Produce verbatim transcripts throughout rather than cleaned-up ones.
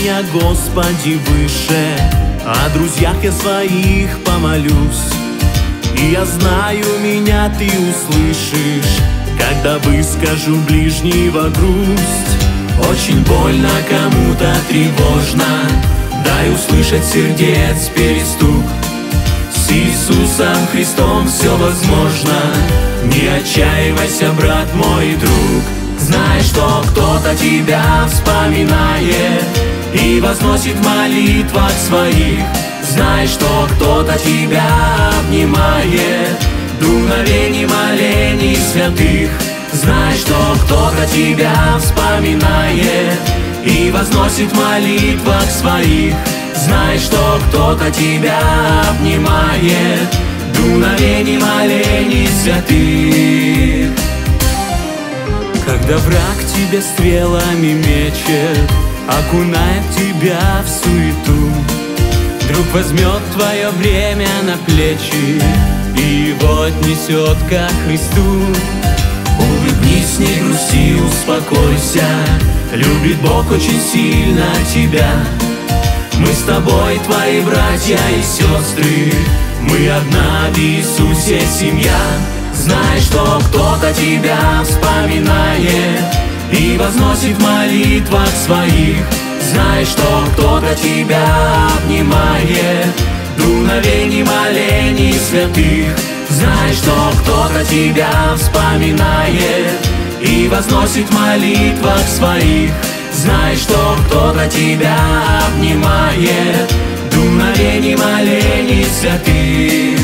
меня, Господи, выше. О друзьях я своих помолюсь, и я знаю, меня Ты услышишь, когда выскажу ближнего грусть. Очень больно, кому-то тревожно, дай услышать сердец перестук. С Иисусом Христом все возможно, не отчаивайся, брат мой и друг. Знай, что кто-то тебя вспоминает и возносит в молитвах своих. Знай, что кто-то тебя обнимает дуновением молений святых. Знай, что кто-то тебя вспоминает и возносит в молитвах своих. Знай, что кто-то тебя обнимает дуновением молений святых. Когда враг тебя стрелами мечет, окунает тебя в суету, друг возьмет твое бремя на плечи и его отнесет ко Христу. Улыбнись, не грусти, успокойся, любит Бог очень сильно тебя. Мы с тобой, твои братья и сестры, мы одна в Иисусе семья. Знай, что кто-то тебя вспоминает и возносит в молитвах своих. Знай, что кто-то тебя обнимает дуновением молений святых. Знай, что кто-то тебя вспоминает и возносит в молитвах своих. Знай, что кто-то тебя обнимает дуновением молений святых.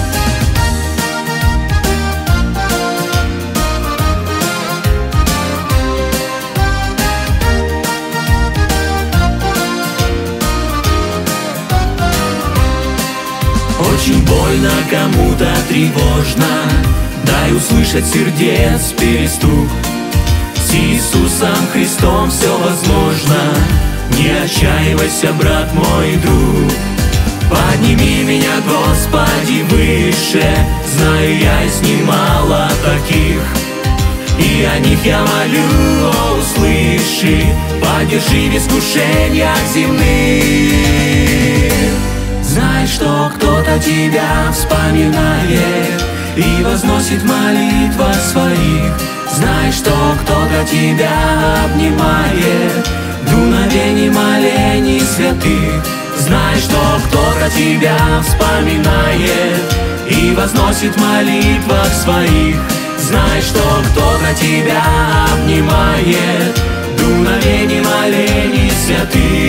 Очень больно, кому-то тревожно, дай услышать сердец перестук. С Иисусом Христом все возможно, не отчаивайся, брат мой и друг. Подними меня, Господи, выше, знаю я с ним мало таких, и о них я молю, о, услыши, поддержи в искушениях земных. Знай, что кто-то тебя вспоминает и возносит в молитвах своих. Знай, что кто-то тебя обнимает дуновением молений святых. Знай, что кто-то тебя вспоминает и возносит в молитвах своих. Знай, что кто-то тебя обнимает дуновением молений святых.